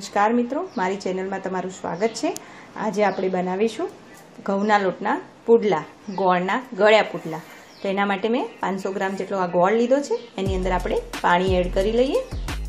નમસ્કાર મિત્રો, મારી ચેનલમાં તમારું સ્વાગત છે। આજે આપણે બનાવીશું ઘઉંના લોટના પુડલા, ગોળના ગળ્યા પુડલા। તો એના માટે મેં 500 ગ્રામ જેટલો આ ગોળ લીધો છે। એની અંદર આપણે પાણી એડ કરી લઈએ।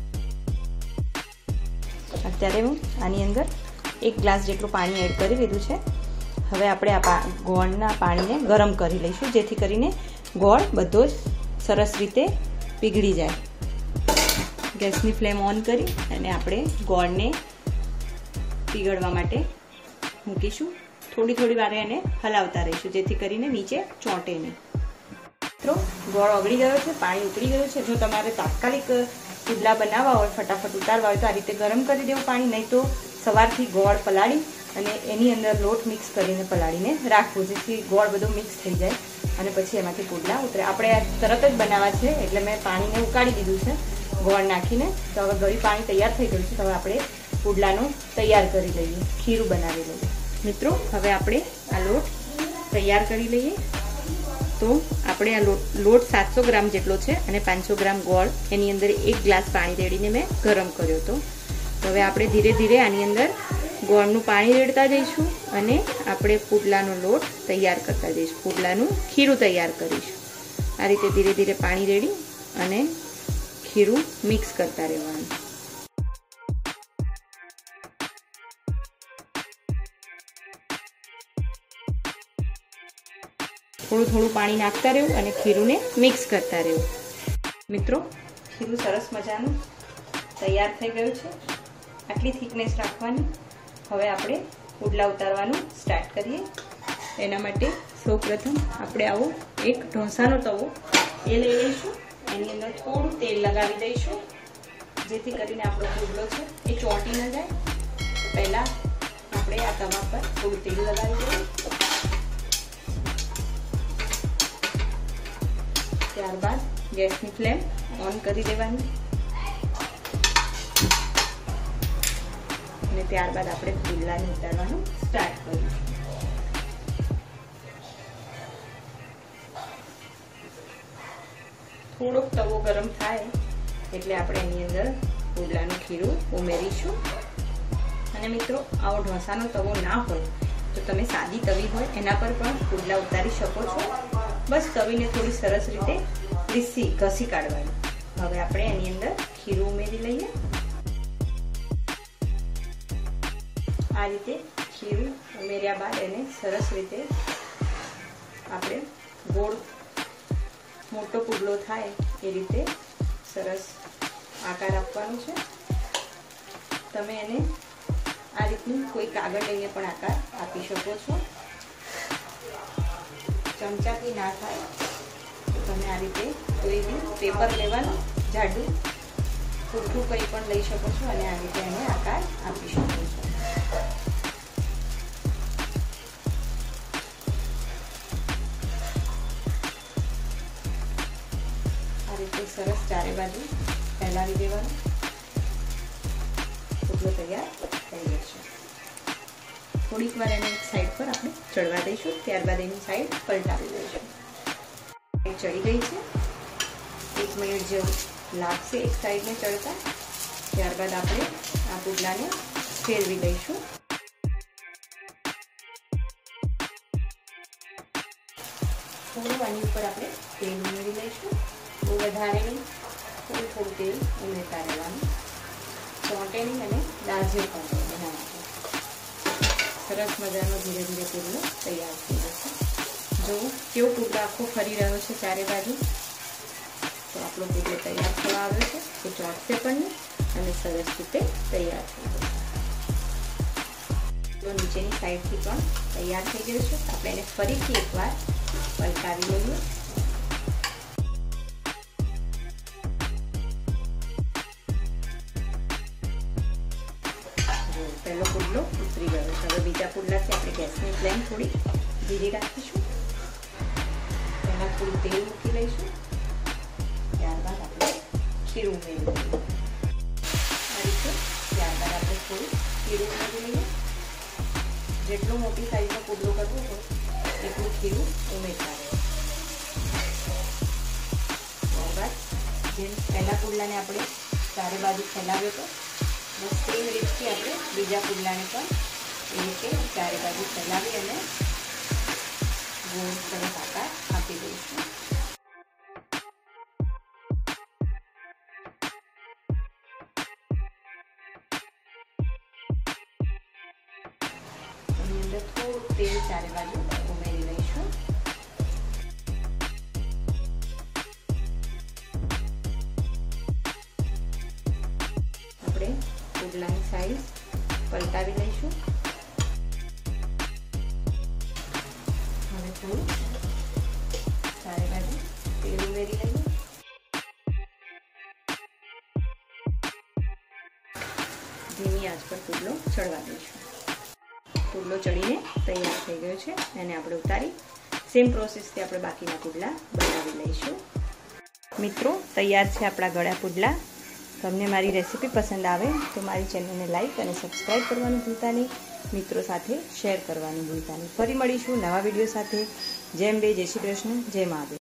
અત્યારે હું આની અંદર 1 ગ્લાસ જેટલું પાણી એડ કરી દીધું છે। હવે આપણે આ ગોળના પાણીને ગરમ કરી લઈશું, જેથી કરીને ગોળ બધો જ સરસ રીતે પીગળી જાય। ગેસની ફ્લેમ ઓન કરી અને આપણે ગોળને પીગળવા માટે મૂકીશું। થોડી વાર એને હલાવતા રહીશું, જેથી કરીને નીચે ચોંટે નહીં। મિત્રો, ગોળ ઓગળી ગયો છે, પાણી ઉતરી ગયું છે। જો તમારે તાત્કાલિક પુડલા બનાવવા હોય, ફટાફટ ઉતારવા હોય તો આ રીતે ગરમ કરી દેવું પાણી, નહીં તો સવારથી ગોળ પલાળી અને એની અંદર લોટ મિક્સ કરીને પલાળીને રાખવું, જેથી ગોળ બધો મિક્સ થઈ જાય અને પછી એમાંથી પુડલા ઉતરે। આપણે તરત જ બનાવવા છે એટલે મેં પાણીને ઉકાળી દીધું છે ગોળ નાખીને। તો હવે ગળી પાણી તૈયાર થઈ ગયું છે, તો હવે આપણે પુડલાનું તૈયાર કરી લઈએ, ખીરું બનાવી લઈએ। મિત્રો, હવે આપણે આ લોટ તૈયાર કરી લઈએ। તો આપણે આ લોટ 700 ગ્રામ જેટલો છે અને 500 ગ્રામ ગોળ, એની અંદર 1 ગ્લાસ પાણી રેડીને મેં ગરમ કર્યો હતો। તો હવે આપણે ધીરે ધીરે આની અંદર ગોળનું પાણી રેડતા જઈશું અને આપણે પુડલાનો લોટ તૈયાર કરતા જઈશું, પુડલાનું ખીરું તૈયાર કરીશું। આ રીતે ધીરે ધીરે પાણી રેડી અને ખીરું મિક્સ કરતા રહેવાનું। થોડું પાણી નાખતા રહેવું અને ખીરુંને મિક્સ કરતા રહેવું। મિત્રો, ખીરું સરસ મજાનું તૈયાર થઈ ગયું છે। આટલી થિકનેસ રાખવાની। હવે આપણે પુડલા ઉતારવાનું સ્ટાર્ટ કરીએ। એના માટે સૌપ્રથમ આપણે આવો એક ઢોસાનો તવો એ લઈ લઈશું। એની અંદર થોડું તેલ લગાવી દઈશું, જેથી કરીને આપણો પુડલો છે એ ચોંટી ન જાય। પહેલા આપણે આ તવા પર થોડું તેલ લગાવી દઈએ, ત્યારબાદ ગેસની ફ્લેમ ઓન કરી દેવાની અને ત્યારબાદ આપણે પુડલાને ઉતારવાનું સ્ટાર્ટ કરીશું। થોડોક તવો ગરમ થાય એટલે આપણે એની અંદર પુડલાનું ખીરું ઉમેરીશું। અને મિત્રો, આવો ઢોસાનો તવો ના હોય તો તમે સાદી તવી હોય એના પર પણ પુડલા ઉતારી શકો છો। બસ તવીને થોડી સરસ રીતે ઘસી કાઢવાની। હવે આપણે એની અંદર ખીરું ઉમેરી લઈએ। આ રીતે ખીરું ઉમેર્યા બાદ એને સરસ રીતે આપણે ગોળ મોટો પુડલો થાય એ રીતે સરસ આકાર આપવાનો છે। તમે એને આ રીતનું કોઈ કાગળ લઈને પણ આકાર આપી શકો છો। ચમચાથી ના થાય તો તમે આ રીતે કોઈ બી પેપર લેવાનું જાડું પૂઠું કંઈ પણ લઈ શકો છો અને આ રીતે એને આકાર આપી શકો છો। સરસ ચારે બાજુ ફેલાવી દેવાનું, પુડલો તૈયાર થઈ જશે। થોડીક વાર એને એક સાઈડ પર આપણે ચડવા દઈશું, ત્યારબાદ એની સાઈડ પલટાવી દઈશું। ચડી ગઈ છે, 1 મિનિટ જેવું લાગશે એક સાઈડને ચડતા। ત્યારબાદ આપણે આ પુડલાને ફેરવી દઈશું। થોડું આની ઉપર આપણે તેલ ઉમેરી લઈશું, બહુ વધારે નહીં, થોડું તેલ ઉમેરતા રહેવાનું, ચોંટે નહીં અને દાજે પણ એના માટે સરસ મજાનો ધીરે ધીરે પુડલો તૈયાર થઈ જશે। જો કેવો પુડલો આખો ફરી રહ્યો છે ચારે બાજુ, તો આપણો પુડલો તૈયાર થવા આવ્યો છે, એ ચોંટશે પણ નહીં અને સરસ રીતે તૈયાર થઈ જશે। તો નીચેની સાઈડથી પણ તૈયાર થઈ ગયું છે, આપણે એને ફરીથી એકવાર પલટાવી લઈએ। પહેલો પુડલો ઉતરી ગયો છે। હવે બીજા પુડલાથી આપણે ગેસની ફ્લેમ થોડી ધીરી રાખીશું। પહેલા થોડું તેલ મૂકી લઈશું, ત્યારબાદ આપણે ખીરું ઉમેરી દઈએ આ રીતે। ત્યારબાદ આપણે થોડું ખીરું ઉમેરી લઈએ। જેટલો મોટી સાઈઝનો પુડલો કરવો હોય એટલું ખીરું ઉમેરતા રહે। ત્યારબાદ જેમ પહેલા પુડલાને આપણે ચારે બાજુ ફેલાવ્યો હતો, બસ સેમ રીતથી બીજા પુડલાને પણ એ રીતે ચારે બાજુ ફેલાવી અને ગોળ સરસ આકાર આપી દઈશું. એની અંદર થોડું તેલ ચારે બાજુ ઉમેરી લઈશું. આપણે પુડલાની સાઈઝ પલટાવી લઈશું. હવે થોડું ચારે બાજુ તેલ ઉમેરી લઈએ. ધીમી આંચ પર પુડલો ચડવા દઈશું. પુડલો ચડીને તૈયાર થઈ ગયો છે. એને આપણે ઉતારી સેમ પ્રોસેસથી આપણે બાકીના પુડલા બનાવી લઈશું. મિત્રો, તૈયાર છે આપણા ગળા પુડલા. તમને મારી રેસીપી પસંદ આવે તો મારી ચેનલને લાઈક અને સબસ્ક્રાઈબ કરવાનું ભૂલતા નહીં. મિત્રો સાથે શેર કરવાનું ભૂલતા નહીં. ફરી મળીશું નવા વિડીયો સાથે. જય અંબે, જય શ્રી કૃષ્ણ, જય મહાદેવ.